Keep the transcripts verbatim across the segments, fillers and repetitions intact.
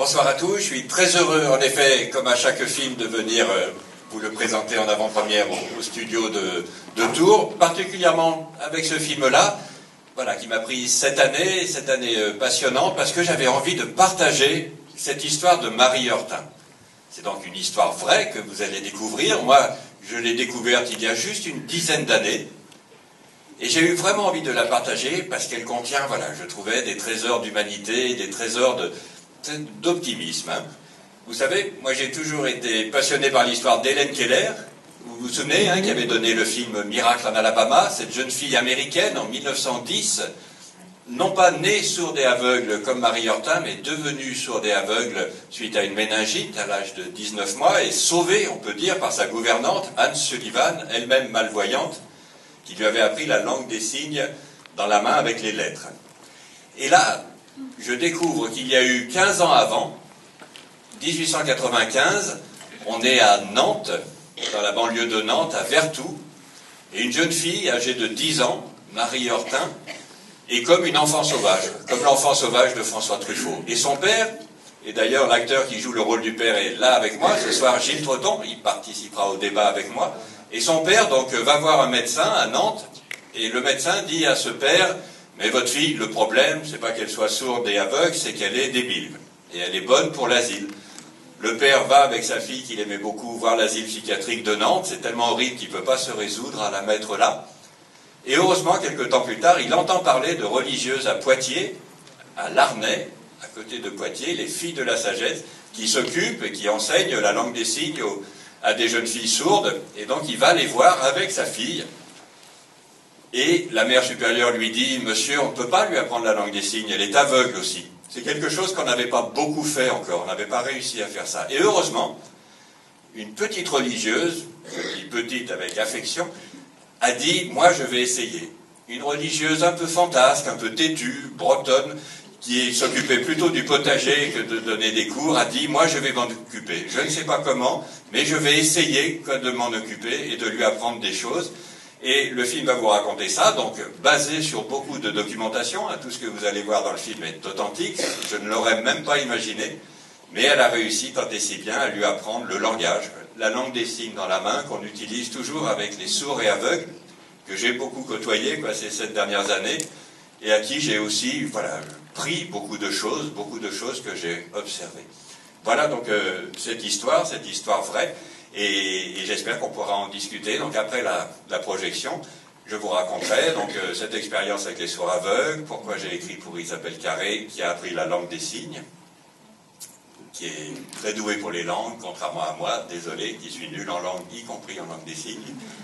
Bonsoir à tous, je suis très heureux en effet, comme à chaque film, de venir euh, vous le présenter en avant-première au, au studio de, de Tours, particulièrement avec ce film-là, voilà, qui m'a pris cette année, cette année euh, passionnante, parce que j'avais envie de partager cette histoire de Marie Hortin. C'est donc une histoire vraie que vous allez découvrir. Moi, je l'ai découverte il y a juste une dizaine d'années, et j'ai eu vraiment envie de la partager parce qu'elle contient, voilà, je trouvais des trésors d'humanité, des trésors de... d'optimisme. Hein. Vous savez, moi j'ai toujours été passionné par l'histoire d'Helen Keller. Vous vous souvenez, hein, qui avait donné le film Miracle en Alabama, cette jeune fille américaine en mille neuf cent dix, non pas née sourde et aveugle comme Marie Hortin, mais devenue sourde et aveugle suite à une méningite à l'âge de dix-neuf mois, et sauvée, on peut dire, par sa gouvernante, Anne Sullivan, elle-même malvoyante, qui lui avait appris la langue des signes dans la main avec les lettres. Et là, je découvre qu'il y a eu quinze ans avant, mille huit cent quatre-vingt-quinze, on est à Nantes, dans la banlieue de Nantes, à Vertou, et une jeune fille âgée de dix ans, Marie Hortin, est comme une enfant sauvage, comme l'enfant sauvage de François Truffaut. Et son père, et d'ailleurs l'acteur qui joue le rôle du père est là avec moi, ce soir Gilles Trotton, il participera au débat avec moi, et son père donc va voir un médecin à Nantes, et le médecin dit à ce père: mais votre fille, le problème, c'est pas qu'elle soit sourde et aveugle, c'est qu'elle est débile. Et elle est bonne pour l'asile. Le père va avec sa fille, qu'il aimait beaucoup, voir l'asile psychiatrique de Nantes. C'est tellement horrible qu'il ne peut pas se résoudre à la mettre là. Et heureusement, quelques temps plus tard, il entend parler de religieuses à Poitiers, à Larnay, à côté de Poitiers, les filles de la sagesse, qui s'occupent et qui enseignent la langue des signes aux, à des jeunes filles sourdes. Et donc il va les voir avec sa fille. Et la mère supérieure lui dit: monsieur, on ne peut pas lui apprendre la langue des signes, elle est aveugle aussi. C'est quelque chose qu'on n'avait pas beaucoup fait encore, on n'avait pas réussi à faire ça. Et heureusement, une petite religieuse, je dis petite avec affection, a dit: moi je vais essayer. Une religieuse un peu fantasque, un peu têtue, bretonne, qui s'occupait plutôt du potager que de donner des cours, a dit: moi je vais m'en occuper. Je ne sais pas comment, mais je vais essayer de m'en occuper et de lui apprendre des choses. Et le film va vous raconter ça, donc basé sur beaucoup de documentation, hein, tout ce que vous allez voir dans le film est authentique, je ne l'aurais même pas imaginé, mais elle a réussi tant et si bien à lui apprendre le langage, la langue des signes dans la main, qu'on utilise toujours avec les sourds et aveugles, que j'ai beaucoup côtoyé quoi, ces sept dernières années, et à qui j'ai aussi voilà, pris beaucoup de choses, beaucoup de choses que j'ai observées. Voilà donc euh, cette histoire, cette histoire vraie. Et, et j'espère qu'on pourra en discuter. Donc après la, la projection, je vous raconterai donc euh, cette expérience avec les sourds aveugles, pourquoi j'ai écrit pour Isabelle Carré, qui a appris la langue des signes, qui est très douée pour les langues, contrairement à moi, désolé, qui suis nul en langue, y compris en langue des signes.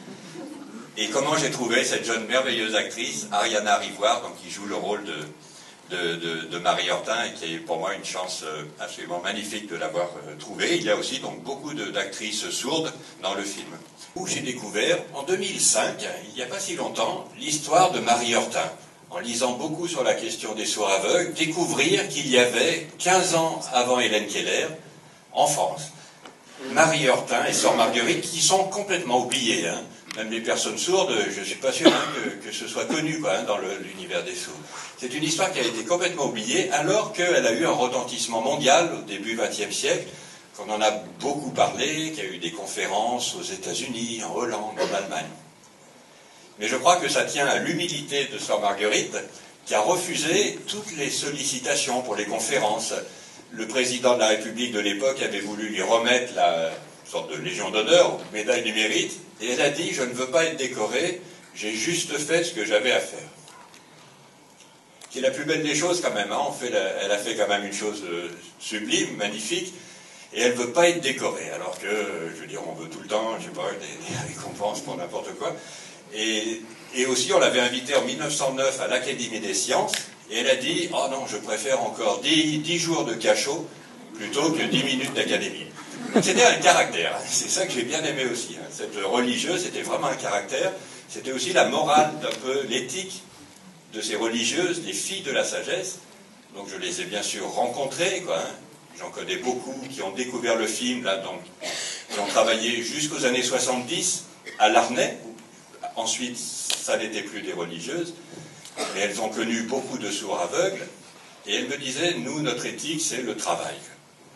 Et comment j'ai trouvé cette jeune merveilleuse actrice, Ariana Rivoire, donc, qui joue le rôle de... De, de, de Marie Hortin, et qui est pour moi une chance absolument magnifique de l'avoir trouvée. Il y a aussi donc beaucoup d'actrices sourdes dans le film. Où j'ai découvert, en deux mille cinq, il n'y a pas si longtemps, l'histoire de Marie Hortin. En lisant beaucoup sur la question des sourds aveugles, découvrir qu'il y avait, quinze ans avant Helen Keller, en France, Marie Hortin et Sœur Marguerite, qui sont complètement oubliées. Hein. Même les personnes sourdes, je ne suis pas sûr hein, que, que ce soit connu quoi, hein, dans l'univers des sourds. C'est une histoire qui a été complètement oubliée, alors qu'elle a eu un retentissement mondial au début du vingtième siècle, qu'on en a beaucoup parlé, qu'il y a eu des conférences aux États-Unis, en Hollande, en Allemagne. Mais je crois que ça tient à l'humilité de Sœur Marguerite, qui a refusé toutes les sollicitations pour les conférences. Le président de la République de l'époque avait voulu lui remettre la sorte de Légion d'honneur, ou médaille du mérite, et elle a dit: je ne veux pas être décorée, j'ai juste fait ce que j'avais à faire. Qui est la plus belle des choses quand même, hein. On fait la, elle a fait quand même une chose euh, sublime, magnifique, et elle ne veut pas être décorée, alors que, euh, je veux dire, on veut tout le temps, je sais pas, des, des récompenses pour n'importe quoi. Et, et aussi, on l'avait invitée en mille neuf cent neuf à l'Académie des sciences, et elle a dit: oh non, je préfère encore dix jours de cachot plutôt que dix minutes d'académie. C'était un caractère, hein. C'est ça que j'ai bien aimé aussi. Hein. Cette religieuse, c'était vraiment un caractère. C'était aussi la morale, d'un peu l'éthique de ces religieuses, les filles de la sagesse. Donc je les ai bien sûr rencontrées, quoi. Hein. J'en connais beaucoup qui ont découvert le film, là, donc, qui ont travaillé jusqu'aux années soixante-dix à Larnay. Ensuite, ça n'était plus des religieuses, mais elles ont connu beaucoup de sourds aveugles. Et elles me disaient: nous, notre éthique, c'est le travail.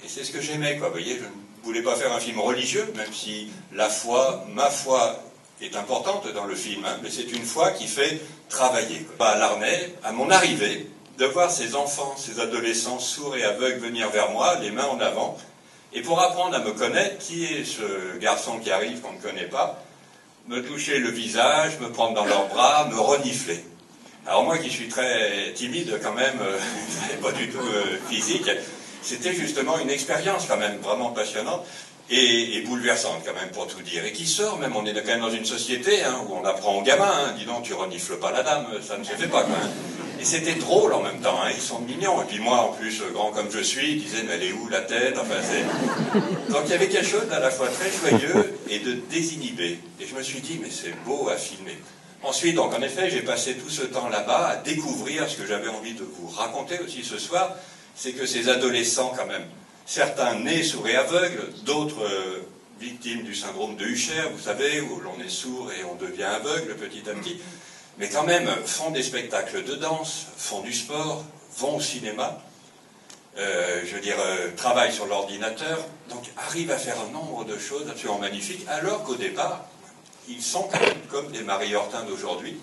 Et c'est ce que j'aimais, quoi. Vous voyez, je ne voulais pas faire un film religieux, même si la foi, ma foi, est importante dans le film, hein, mais c'est une foi qui fait travailler. Quoi. À Larnay, à mon arrivée, de voir ces enfants, ces adolescents sourds et aveugles venir vers moi, les mains en avant, et pour apprendre à me connaître, qui est ce garçon qui arrive qu'on ne connaît pas, me toucher le visage, me prendre dans leurs bras, me renifler. Alors moi qui suis très timide quand même, euh, pas du tout euh, physique, c'était justement une expérience quand même vraiment passionnante et, et bouleversante quand même pour tout dire. Et qui sort même, on est quand même dans une société hein, où on apprend aux gamins, hein, dis donc tu renifles pas la dame, ça ne se fait pas quand même. Et c'était drôle en même temps, hein, ils sont mignons. Et puis moi, en plus, grand comme je suis, ils disaient, mais elle est où la tête enfin, c'est... Donc il y avait quelque chose d'à la fois très joyeux et de désinhibé. Et je me suis dit, mais c'est beau à filmer. Ensuite, donc en effet, j'ai passé tout ce temps là-bas à découvrir ce que j'avais envie de vous raconter aussi ce soir, c'est que ces adolescents quand même, certains nés sourds et aveugles, d'autres euh, victimes du syndrome de Usher, vous savez, où l'on est sourd et on devient aveugle petit à petit, mais quand même font des spectacles de danse, font du sport, vont au cinéma, euh, je veux dire, euh, travaillent sur l'ordinateur, donc arrivent à faire un nombre de choses absolument magnifiques, alors qu'au départ, ils sont quand même comme des Marie Hortin d'aujourd'hui,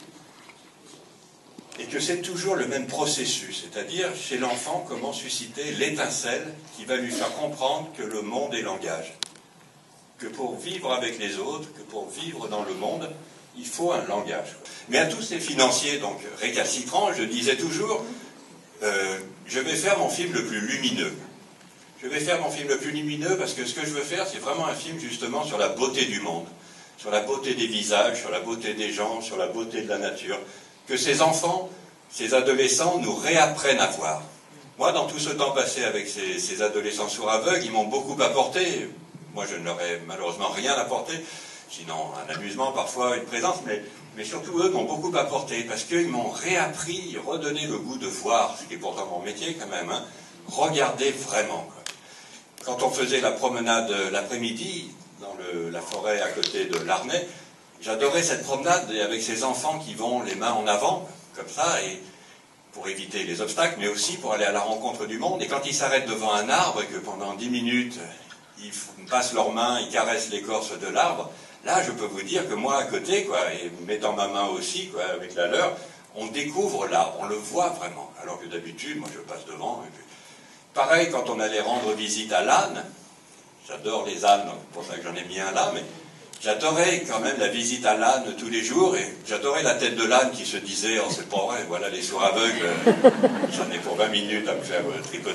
et que c'est toujours le même processus, c'est-à-dire chez l'enfant comment susciter l'étincelle qui va lui faire comprendre que le monde est langage, que pour vivre avec les autres, que pour vivre dans le monde, il faut un langage. Mais à tous ces financiers donc récalcitrants, je disais toujours, euh, je vais faire mon film le plus lumineux. Je vais faire mon film le plus lumineux parce que ce que je veux faire, c'est vraiment un film justement sur la beauté du monde, sur la beauté des visages, sur la beauté des gens, sur la beauté de la nature. Que ces enfants, ces adolescents nous réapprennent à voir. Moi, dans tout ce temps passé avec ces, ces adolescents sourds aveugles, ils m'ont beaucoup apporté. Moi, je ne leur ai malheureusement rien apporté, sinon un amusement, parfois une présence, mais, mais surtout eux m'ont beaucoup apporté, parce qu'ils m'ont réappris, redonné le goût de voir, ce qui est pourtant mon métier quand même, hein, regarder vraiment. Quoi. Quand on faisait la promenade l'après-midi, dans le, la forêt à côté de Larnay, j'adorais cette promenade avec ces enfants qui vont les mains en avant, comme ça, et pour éviter les obstacles, mais aussi pour aller à la rencontre du monde. Et quand ils s'arrêtent devant un arbre et que pendant dix minutes, ils passent leurs mains, ils caressent l'écorce de l'arbre, là, je peux vous dire que moi, à côté, quoi, et mettant ma main aussi, quoi, avec la leur, on découvre l'arbre, on le voit vraiment. Alors que d'habitude, moi, je passe devant. Et puis... Pareil, quand on allait rendre visite à l'âne, j'adore les ânes, c'est pour ça que j'en ai mis un là, mais j'adorais quand même la visite à l'âne tous les jours, et j'adorais la tête de l'âne qui se disait « Oh, c'est pas vrai, voilà les sourds aveugles, j'en ai pour vingt minutes à me faire euh, tricoter. »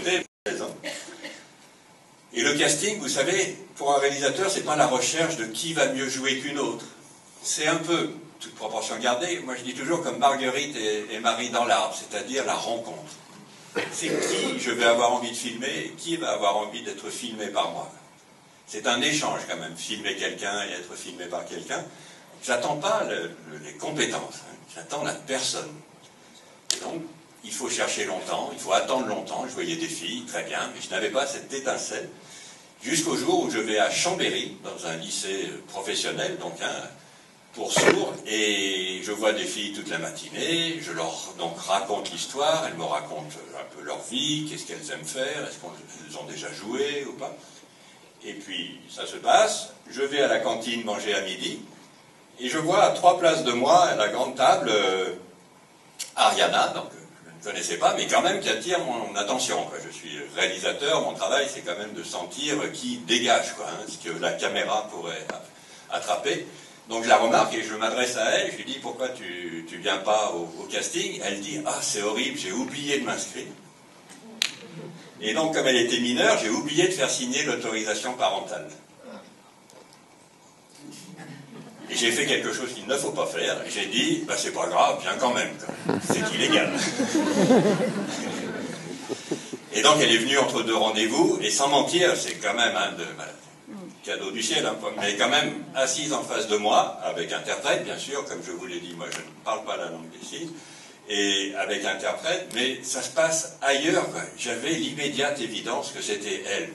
Et le casting, vous savez, pour un réalisateur, c'est pas la recherche de qui va mieux jouer qu'une autre. C'est un peu, toute proportion gardée, moi je dis toujours comme Marguerite et, et Marie dans l'arbre, c'est-à-dire la rencontre. C'est qui je vais avoir envie de filmer, et qui va avoir envie d'être filmé par moi. C'est un échange quand même, filmer quelqu'un et être filmé par quelqu'un. J'attends pas le, le, les compétences, hein. J'attends la personne. Et donc, il faut chercher longtemps, il faut attendre longtemps. Je voyais des filles, très bien, mais je n'avais pas cette étincelle. Jusqu'au jour où je vais à Chambéry, dans un lycée professionnel, donc hein, pour sourds, et je vois des filles toute la matinée, je leur donc raconte l'histoire, elles me racontent un peu leur vie, qu'est-ce qu'elles aiment faire, est-ce qu'elles ont déjà joué ou pas. Et puis, ça se passe, je vais à la cantine manger à midi, et je vois à trois places de moi, à la grande table, euh, Ariana, donc je ne connaissais pas, mais quand même qui attire mon attention. Quoi. Je suis réalisateur, mon travail c'est quand même de sentir qui dégage, quoi, hein, ce que la caméra pourrait attraper. Donc je la remarque et je m'adresse à elle, je lui dis pourquoi tu ne viens pas au, au casting. Elle dit ah c'est horrible, j'ai oublié de m'inscrire. Et donc, comme elle était mineure, j'ai oublié de faire signer l'autorisation parentale. Et j'ai fait quelque chose qu'il ne faut pas faire. J'ai dit, bah, c'est pas grave, viens quand même. C'est illégal. Et donc, elle est venue entre deux rendez-vous, et sans mentir, c'est quand même un de, bah, cadeau du ciel, hein, mais quand même assise en face de moi, avec interprète, bien sûr, comme je vous l'ai dit, moi je ne parle pas la langue des signes, et avec interprète, mais ça se passe ailleurs. J'avais l'immédiate évidence que c'était elle.